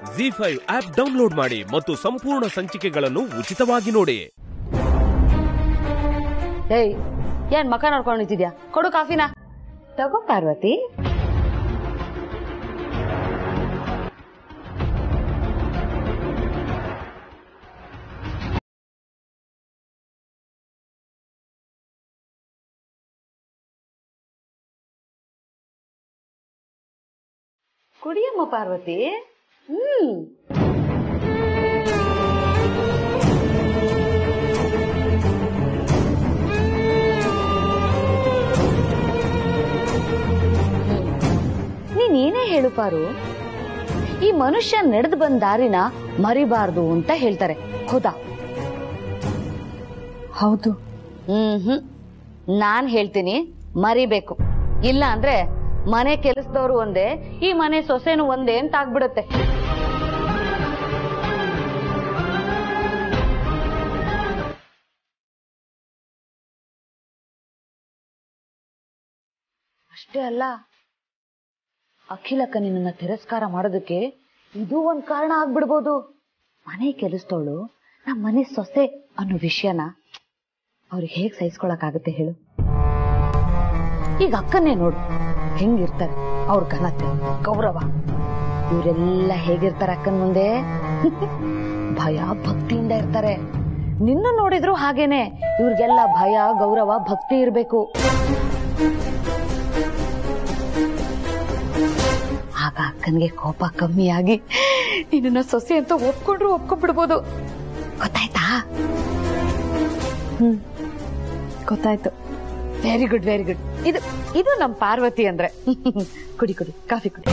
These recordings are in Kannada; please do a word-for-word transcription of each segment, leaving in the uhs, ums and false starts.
ಜಿ ಫೈವ್ ಆಪ್ ಡೌನ್ಲೋಡ್ ಮಾಡಿ ಮತ್ತು ಸಂಪೂರ್ಣ ಸಂಚಿಕೆಗಳನ್ನು ಉಚಿತವಾಗಿ ನೋಡಿ. ಏಯ್, ಏನ್ ಮಕ ನೋಡ್ಕೊಂಡು ನಿಂತಿದ್ಯಾ? ಕೊಡು ಕಾಫಿನ. ತಗೋ ಪಾರ್ವತಿ. ಕುಡಿಯಮ್ಮ ಪಾರ್ವತಿ. ಹ್ಮ್ ನೀನೇನೇ ಹೇಳು ಪಾರು, ಈ ಮನುಷ್ಯ ನಡೆದು ಬಂದ ದಾರಿನ ಮರಿಬಾರ್ದು ಅಂತ ಹೇಳ್ತಾರೆ, ಹೌದಾ? ಹೌದು. ಹ್ಮ್ ಹ್ಮ್ ನಾನ್ ಹೇಳ್ತೀನಿ, ಮರಿಬೇಕು. ಇಲ್ಲ ಅಂದ್ರೆ ಮನೆ ಕೆಲಸದವ್ರು ಒಂದೇ, ಈ ಮನೆ ಸೊಸೆನು ಒಂದೇ ಅಂತ ಆಗ್ಬಿಡುತ್ತೆ. ಅಷ್ಟೇ ಅಲ್ಲ, ಅಖಿಲಕ್ಕ ನಿನ್ನ ತಿರಸ್ಕಾರ ಮಾಡೋದಕ್ಕೆ ಇದು ಒಂದ್ ಕಾರಣ ಆಗ್ಬಿಡ್ಬೋದು. ಮನೆ ಕೆಲಸದವಳು ನಮ್ಮ ಮನೆ ಸೊಸೆ ಅನ್ನೋ ವಿಷಯನ ಅವ್ರಿಗೆ ಹೇಗ್ ಸಹಿಸ್ಕೊಳಕಾಗತ್ತೆ ಹೇಳು? ಈಗ ಅಕ್ಕನ್ನೇ ನೋಡು, ಹೆಂಗಿರ್ತಾರೆ ಅವ್ರ ಘನತೆ, ಗೌರವ. ಇವರೆಲ್ಲ ಹೇಗಿರ್ತಾರೆ ಅಕ್ಕನ ಮುಂದೆ? ಭಯ ಭಕ್ತಿಯಿಂದ ಇರ್ತಾರೆ. ನಿನ್ನ ನೋಡಿದ್ರು ಹಾಗೇನೆ, ಇವ್ರಿಗೆಲ್ಲ ಭಯ ಗೌರವ ಭಕ್ತಿ ಇರ್ಬೇಕು. ಆಗ ಅಕ್ಕನ್ಗೆ ಕೋಪ ಕಮ್ಮಿಯಾಗಿ ನಿನ್ನ ಸೊಸೆ ಅಂತ ಒಪ್ಕೊಂಡ್ರು ಒಪ್ಕೊಂಡ್ಬಿಡ್ಬೋದು. ಗೊತ್ತಾಯ್ತಾ? ಹ್ಮ್ ಗೊತ್ತಾಯ್ತು. Very good very good. ಇದು ಇದು ನಮ್ ಪಾರ್ವತಿ ಅಂದ್ರೆ. ಕುಡಿ ಕುಡಿ ಕಾಫಿ ಕುಡಿ.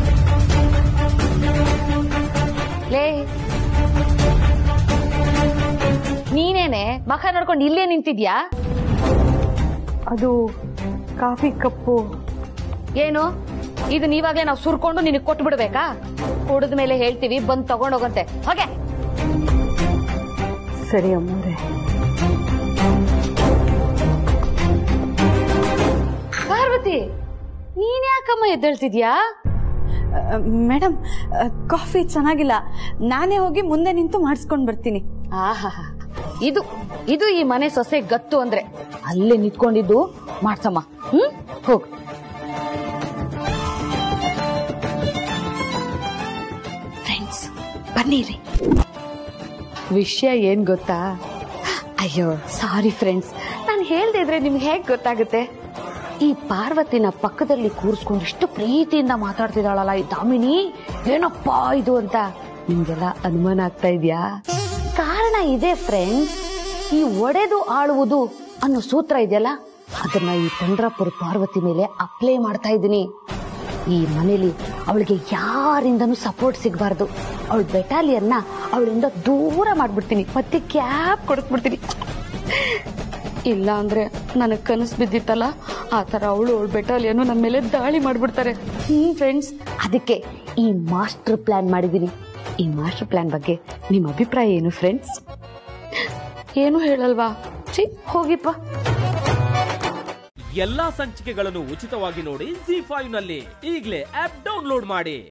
ಲೇ, ನೀನೇನೆ ಮಖ ನೋಡ್ಕೊಂಡು ಇಲ್ಲೇ ನಿಂತಿದ್ಯಾ? ಅದು ಕಾಫಿ ಕಪ್ಪು. ಏನು ಇದು? ನೀವಾಗ್ಲೇ ನಾವು ಸುರ್ಕೊಂಡು ನಿನಗೆ ಕೊಟ್ಟು ಬಿಡ್ಬೇಕಾ? ಕುಡಿದ ಮೇಲೆ ಹೇಳ್ತೀವಿ, ಬಂದ್ ತಗೊಂಡೋಗಂತೆ. ಹೋಗೆ. ಸರಿ ಅಮ್ಮಂದ್ರೆ. ಪಾರ್ವತಿ, ನೀನ್ ಯಾಕಮ್ಮ ಎದ್ದೇಳ್ತಿದ್ಯಾ? ಮೇಡಮ್, ಕಾಫಿ ಚೆನ್ನಾಗಿಲ್ಲ, ನಾನೇ ಹೋಗಿ ಮುಂದೆ ನಿಂತು ಮಾಡಿಸ್ಕೊಂಡ್ ಬರ್ತೀನಿ. ಆಹಾ, ಇದು ಇದು ಈ ಮನೆ ಸೊಸೆ ಗತ್ತು ಅಂದ್ರೆ. ಅಲ್ಲೇ ನಿಂತ್ಕೊಂಡಿದ್ದು ಮಾಡ್ಸಮ್ಮ. ಹ್ಮ್ ಹೋಗ್. ಫ್ರೆಂಡ್ಸ್ ಬನ್ನಿರಿ. ವಿಷಯ ಏನ್ ಗೊತ್ತಾ? ಅಯ್ಯೋ ಸಾರಿ ಫ್ರೆಂಡ್ಸ್, ನಾನು ಹೇಳ್ದೆ ಇದ್ರೆ ನಿಮ್ಗೆ ಹೇಗ್ ಗೊತ್ತಾಗುತ್ತೆ? ಈ ಪಾರ್ವತಿನ ಪಕ್ಕದಲ್ಲಿ ಕೂರಿಸ್ಕೊಂಡು ಇಷ್ಟು ಪ್ರೀತಿಯಿಂದ ಮಾತಾಡ್ತಿದ್ದಾಳಲ್ಲ ಈ ದಾಮಿನಿ, ಏನಪ್ಪಾ ಇದು ಅಂತ ನಿಮ್ಗೆಲ್ಲ ಅನುಮಾನ ಆಗ್ತಾ ಇದ್ಯಾ? ಕಾರಣ ಇದೆ ಫ್ರೆಂಡ್ಸ್. ಈ ಒಡೆದು ಆಳುವುದು ಅನ್ನೋ ಸೂತ್ರ ಇದೆಯಲ್ಲ, ಅದನ್ನ ಈ ಪಂಡ್ರಾಪುರ ಪಾರ್ವತಿ ಮೇಲೆ ಅಪ್ಲೈ ಮಾಡ್ತಾ ಇದ್ದೀನಿ. ಈ ಮನೇಲಿ ಅವಳಿಗೆ ಯಾರಿಂದನೂ ಸಪೋರ್ಟ್ ಸಿಗಬಾರ್ದು. ಅವಳ ಬೆಟಾಲಿಯನ್ನ ಅವಳಿಂದ ದೂರ ಮಾಡ್ಬಿಡ್ತೀನಿ, ಮತ್ತೆ ಕ್ಯಾಪ್ ಕೊಡಿಸ್ಬಿಡ್ತೀನಿ. ಇಲ್ಲ ಅಂದ್ರೆ ನನಗ್ ಕನಸು ಬಿದ್ದಿತ್ತಲ್ಲ, ಆ ತರ ಅವಳು ಅವಳ ಬೆಟಾಲಿಯನ್ನು ನಮ್ಮ ಮೇಲೆ ದಾಳಿ ಮಾಡ್ಬಿಡ್ತಾರೆ. ಹ್ಮ್ ಫ್ರೆಂಡ್ಸ್, ಅದಕ್ಕೆ ಈ ಮಾಸ್ಟರ್ ಪ್ಲಾನ್ ಮಾಡಿದೀನಿ. ಈ ಮಾಸ್ಟರ್ ಪ್ಲಾನ್ ಬಗ್ಗೆ ನಿಮ್ಮ ಅಭಿಪ್ರಾಯ ಏನು ಫ್ರೆಂಡ್ಸ್? ಏನು ಹೇಳಲ್ವಾ? ಛೀ, ಹೋಗಿಪ್ಪ. ಎಲ್ಲಾ ಸಂಚಿಕೆಗಳನ್ನು ಉಚಿತವಾಗಿ ನೋಡಿ ಜಿ ಫೈವ್ ನಲ್ಲಿ. ಈಗಲೇ ಆಪ್ ಡೌನ್ಲೋಡ್ ಮಾಡಿ.